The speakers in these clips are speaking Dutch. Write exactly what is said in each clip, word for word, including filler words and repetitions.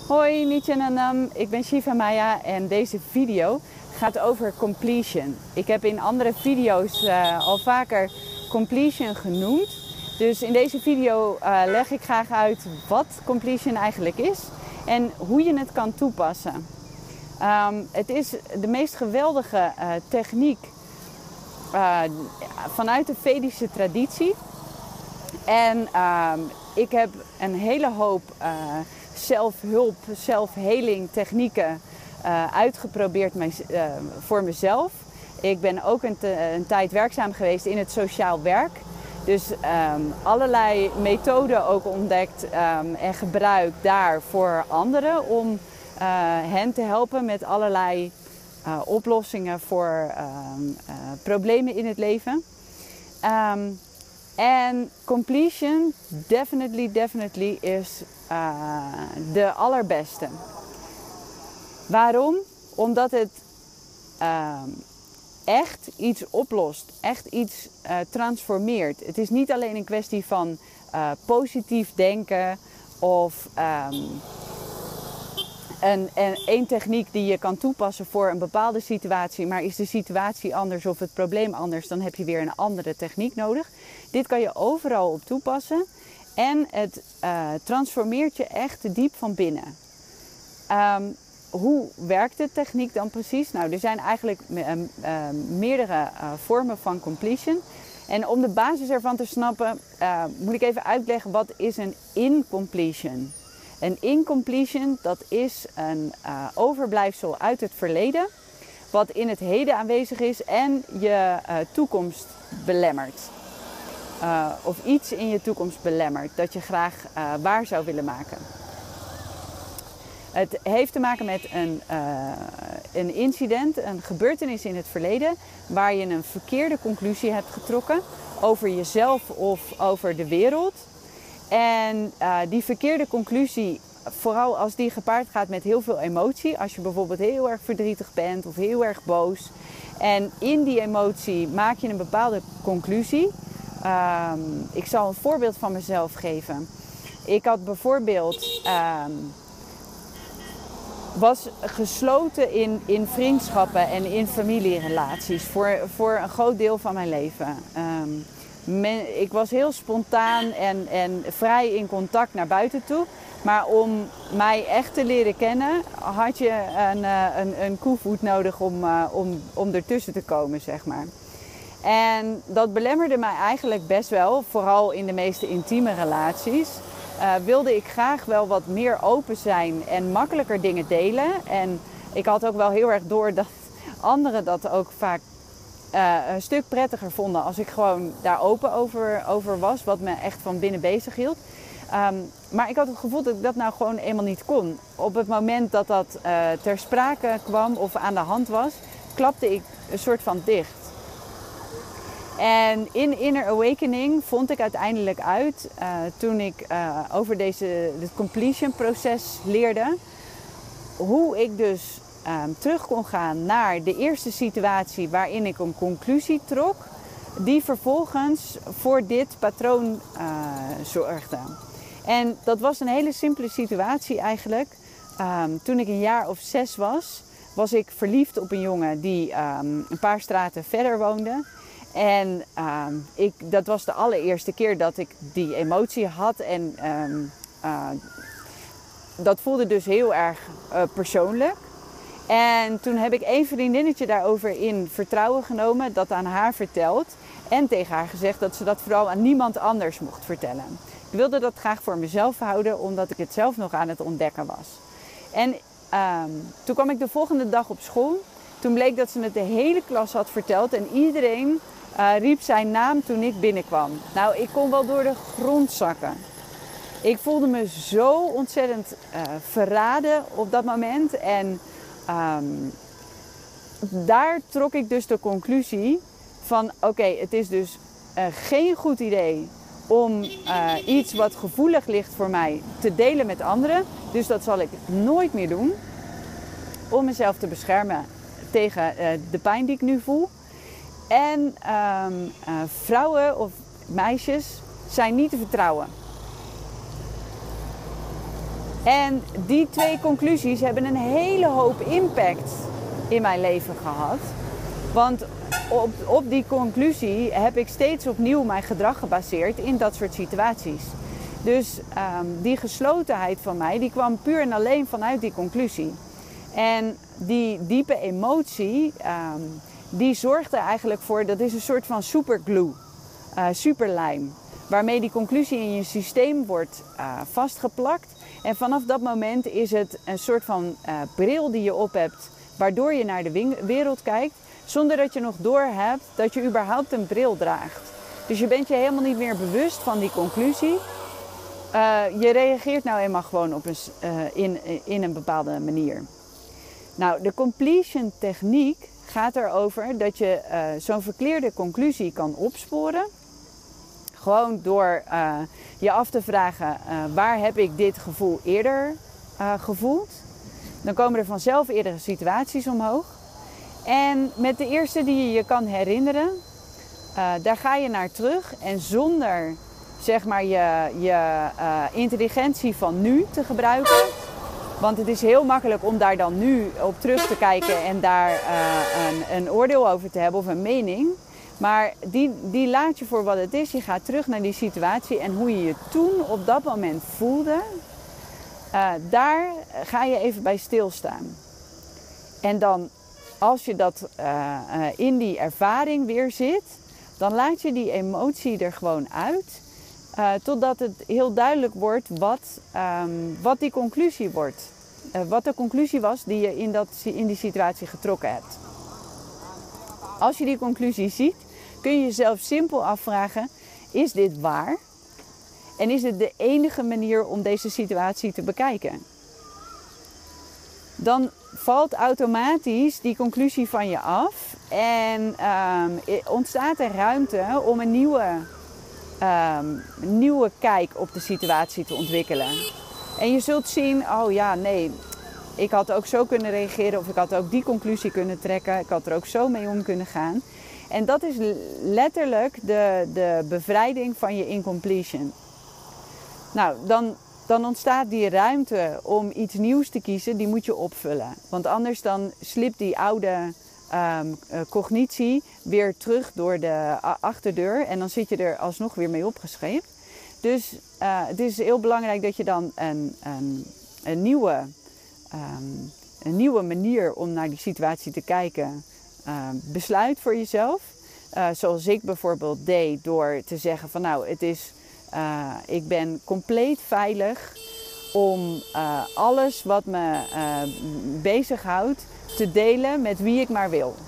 Hoi, Nityanandam. Ik ben Shiva Maya en deze video gaat over completion. Ik heb in andere video's uh, al vaker completion genoemd. Dus in deze video uh, leg ik graag uit wat completion eigenlijk is en hoe je het kan toepassen. Um, het is de meest geweldige uh, techniek uh, vanuit de Vedische traditie. En uh, ik heb een hele hoop uh, zelfhulp, zelfheling technieken uh, uitgeprobeerd mij, uh, voor mezelf. Ik ben ook een, een tijd werkzaam geweest in het sociaal werk. Dus um, allerlei methoden ook ontdekt um, en gebruikt daar voor anderen om uh, hen te helpen met allerlei uh, oplossingen voor uh, uh, problemen in het leven. Um, En completion, definitely, definitely is uh, de allerbeste. Waarom? Omdat het uh, echt iets oplost, echt iets uh, transformeert. Het is niet alleen een kwestie van uh, positief denken of um, een, een, een techniek die je kan toepassen voor een bepaalde situatie, maar is de situatie anders of het probleem anders, dan heb je weer een andere techniek nodig. Dit kan je overal op toepassen en het uh, transformeert je echt diep van binnen. Um, hoe werkt de techniek dan precies? Nou, er zijn eigenlijk uh, uh, meerdere uh, vormen van completion. En om de basis ervan te snappen, uh, moet ik even uitleggen wat is een incompletion. Een incompletion, dat is een uh, overblijfsel uit het verleden, wat in het heden aanwezig is en je uh, toekomst belemmert. Uh, of iets in je toekomst belemmert dat je graag uh, waar zou willen maken. Het heeft te maken met een, uh, een incident, een gebeurtenis in het verleden, waar je een verkeerde conclusie hebt getrokken over jezelf of over de wereld. En uh, die verkeerde conclusie, vooral als die gepaard gaat met heel veel emotie, als je bijvoorbeeld heel erg verdrietig bent of heel erg boos, en in die emotie maak je een bepaalde conclusie. Um, ik zal een voorbeeld van mezelf geven. Ik had bijvoorbeeld um, was gesloten in, in vriendschappen en in familierelaties voor, voor een groot deel van mijn leven. Um, men, ik was heel spontaan en, en vrij in contact naar buiten toe. Maar om mij echt te leren kennen had je een, een, een koevoet nodig om, uh, om, om ertussen te komen, zeg maar. En dat belemmerde mij eigenlijk best wel, vooral in de meeste intieme relaties. Uh, wilde ik graag wel wat meer open zijn en makkelijker dingen delen. En ik had ook wel heel erg door dat anderen dat ook vaak uh, een stuk prettiger vonden als ik gewoon daar open over, over was, wat me echt van binnen bezig hield. Um, maar ik had het gevoel dat ik dat nou gewoon eenmaal niet kon. Op het moment dat dat uh, ter sprake kwam of aan de hand was, klapte ik een soort van dicht. En in Inner Awakening vond ik uiteindelijk uit, uh, toen ik uh, over deze, het completion proces leerde, hoe ik dus uh, terug kon gaan naar de eerste situatie waarin ik een conclusie trok, die vervolgens voor dit patroon uh, zorgde. En dat was een hele simpele situatie eigenlijk. Um, toen ik een jaar of zes was, was ik verliefd op een jongen die um, een paar straten verder woonde. En uh, ik, dat was de allereerste keer dat ik die emotie had. En um, uh, dat voelde dus heel erg uh, persoonlijk. En toen heb ik één vriendinnetje daarover in vertrouwen genomen, dat aan haar verteld. En tegen haar gezegd dat ze dat vooral aan niemand anders mocht vertellen. Ik wilde dat graag voor mezelf houden, omdat ik het zelf nog aan het ontdekken was. En um, toen kwam ik de volgende dag op school. Toen bleek dat ze het de hele klas had verteld en iedereen uh, riep zijn naam toen ik binnenkwam. Nou, ik kon wel door de grond zakken. Ik voelde me zo ontzettend uh, verraden op dat moment. En um, daar trok ik dus de conclusie van oké, okay, het is dus uh, geen goed idee om uh, iets wat gevoelig ligt voor mij te delen met anderen. Dus dat zal ik nooit meer doen. Om mezelf te beschermen tegen uh, de pijn die ik nu voel. En um, uh, vrouwen of meisjes zijn niet te vertrouwen. En die twee conclusies hebben een hele hoop impact in mijn leven gehad. Want op, op die conclusie heb ik steeds opnieuw mijn gedrag gebaseerd in dat soort situaties. Dus um, die geslotenheid van mij, die kwam puur en alleen vanuit die conclusie. En die diepe emotie, um, die zorgt er eigenlijk voor, dat is een soort van superglue, uh, superlijm. Waarmee die conclusie in je systeem wordt uh, vastgeplakt. En vanaf dat moment is het een soort van uh, bril die je op hebt, waardoor je naar de wereld kijkt, zonder dat je nog doorhebt dat je überhaupt een bril draagt. Dus je bent je helemaal niet meer bewust van die conclusie. Uh, je reageert nou eenmaal gewoon op een, uh, in, in een bepaalde manier. Nou, de completion techniek gaat erover dat je uh, zo'n verkeerde conclusie kan opsporen. Gewoon door uh, je af te vragen, uh, waar heb ik dit gevoel eerder uh, gevoeld? Dan komen er vanzelf eerdere situaties omhoog. En met de eerste die je je kan herinneren, uh, daar ga je naar terug. En zonder zeg maar je, je uh, intelligentie van nu te gebruiken. Want het is heel makkelijk om daar dan nu op terug te kijken en daar uh, een, een oordeel over te hebben of een mening. Maar die, die laat je voor wat het is. Je gaat terug naar die situatie en hoe je je toen op dat moment voelde. Uh, daar ga je even bij stilstaan. En dan als je dat uh, uh, in die ervaring weer zit, dan laat je die emotie er gewoon uit. Uh, totdat het heel duidelijk wordt wat, um, wat die conclusie wordt. Uh, wat de conclusie was die je in, dat, in die situatie getrokken hebt. Als je die conclusie ziet, kun je jezelf simpel afvragen, is dit waar? En is het de enige manier om deze situatie te bekijken? Dan valt automatisch die conclusie van je af en um, ontstaat er ruimte om een nieuwe, um, nieuwe kijk op de situatie te ontwikkelen. En je zult zien, oh ja, nee, ik had ook zo kunnen reageren of ik had ook die conclusie kunnen trekken. Ik had er ook zo mee om kunnen gaan. En dat is letterlijk de, de bevrijding van je incompletion. Nou, dan, dan ontstaat die ruimte om iets nieuws te kiezen, die moet je opvullen. Want anders dan slipt die oude um, cognitie weer terug door de achterdeur en dan zit je er alsnog weer mee opgescheept. Dus uh, het is heel belangrijk dat je dan een, een, een, nieuwe, um, een nieuwe manier om naar die situatie te kijken uh, besluit voor jezelf. Uh, zoals ik bijvoorbeeld deed door te zeggen van nou, het is, uh, ik ben compleet veilig om uh, alles wat me uh, bezighoudt te delen met wie ik maar wil.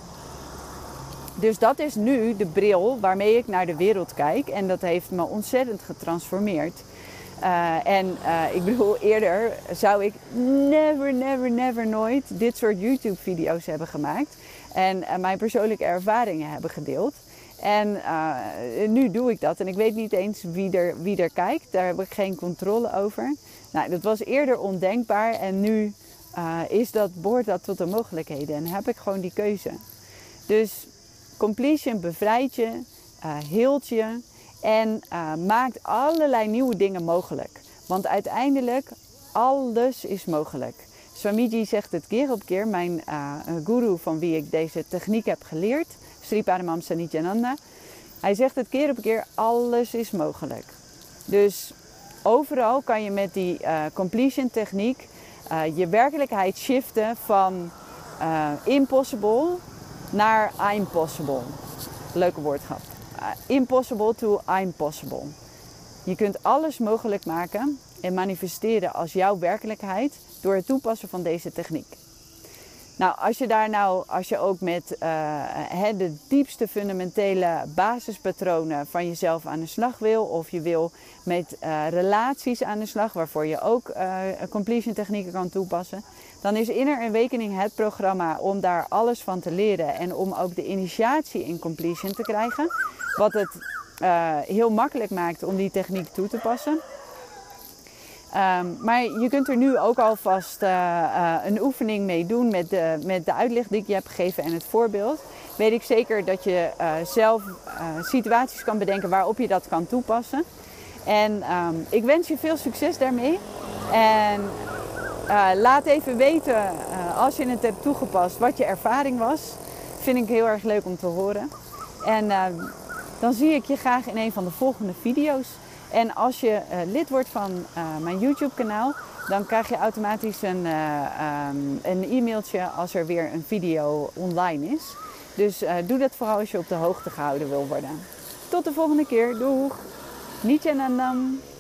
Dus dat is nu de bril waarmee ik naar de wereld kijk. En dat heeft me ontzettend getransformeerd. Uh, en uh, ik bedoel, eerder zou ik never, never, never nooit dit soort YouTube-video's hebben gemaakt. En uh, mijn persoonlijke ervaringen hebben gedeeld. En uh, nu doe ik dat. En ik weet niet eens wie er, wie er kijkt. Daar heb ik geen controle over. Nou, dat was eerder ondenkbaar. En nu uh, is dat, behoort dat tot de mogelijkheden. En heb ik gewoon die keuze. Dus completion bevrijdt je, uh, heelt je en uh, maakt allerlei nieuwe dingen mogelijk. Want uiteindelijk, alles is mogelijk. Swamiji zegt het keer op keer, mijn uh, guru van wie ik deze techniek heb geleerd, Sri Paramahamsa Nityananda. Hij zegt het keer op keer, alles is mogelijk. Dus overal kan je met die uh, completion techniek uh, je werkelijkheid shiften van uh, impossible naar I'm possible. Leuke woordgrap. Uh, impossible to I'm possible. Je kunt alles mogelijk maken en manifesteren als jouw werkelijkheid door het toepassen van deze techniek. Nou, als je daar nou, als je ook met uh, de diepste fundamentele basispatronen van jezelf aan de slag wil, of je wil met uh, relaties aan de slag, waarvoor je ook uh, completion technieken kan toepassen, dan is Inner Awakening het programma om daar alles van te leren en om ook de initiatie in completion te krijgen. Wat het uh, heel makkelijk maakt om die techniek toe te passen. Um, maar je kunt er nu ook alvast uh, uh, een oefening mee doen met de, met de uitleg die ik je heb gegeven en het voorbeeld. Weet ik zeker dat je uh, zelf uh, situaties kan bedenken waarop je dat kan toepassen. En um, ik wens je veel succes daarmee. En uh, laat even weten uh, als je het hebt toegepast wat je ervaring was. Vind ik heel erg leuk om te horen. En uh, dan zie ik je graag in een van de volgende video's. En als je uh, lid wordt van uh, mijn YouTube kanaal, dan krijg je automatisch een, uh, um, een e-mailtje als er weer een video online is. Dus uh, doe dat vooral als je op de hoogte gehouden wil worden. Tot de volgende keer. Doeg! Nietjen en dan.